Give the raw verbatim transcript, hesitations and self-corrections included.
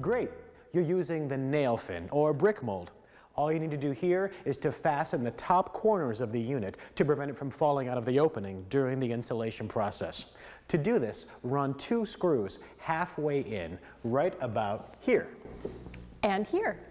Great. You're using the nail fin or brick mold. All you need to do here is to fasten the top corners of the unit to prevent it from falling out of the opening during the installation process. To do this, run two screws halfway in, right about here. And here.